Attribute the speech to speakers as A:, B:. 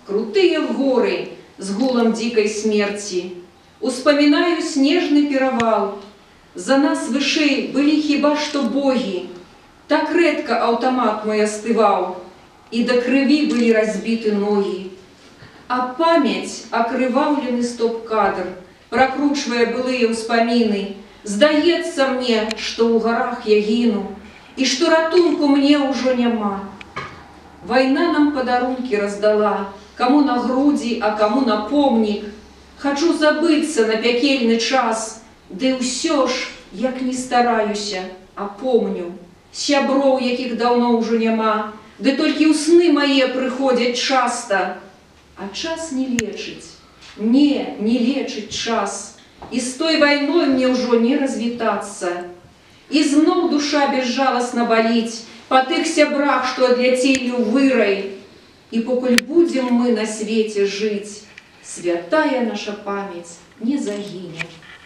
A: крутые горы с гулом дикой смерти. Успоминаю снежный перевал. За нас вышэй были хіба что боги. Так редко автомат мой остывал, и до крови были разбиты ноги. А память окрываўлены стоп-кадр, прокручивая былые успомины. Здаецца мне, что у горах я гину, и что ратунку мне уже няма. Война нам подарунки раздала, кому на груди, а кому на помник. Хочу забыться на пекельный час, да и ўсё ж, як не стараюся, а помню. Сяброў, якіх давно уже няма, да толькі ў сны мае прыходзяць часто. А час не лечыць, не лечыць час. И с той войной мне уже не развітаться. И зноў душа безжалостно болить по тых сябрах, что адляцелі ў вырай. И покуль будем мы на свете жить, святая наша память не загинет.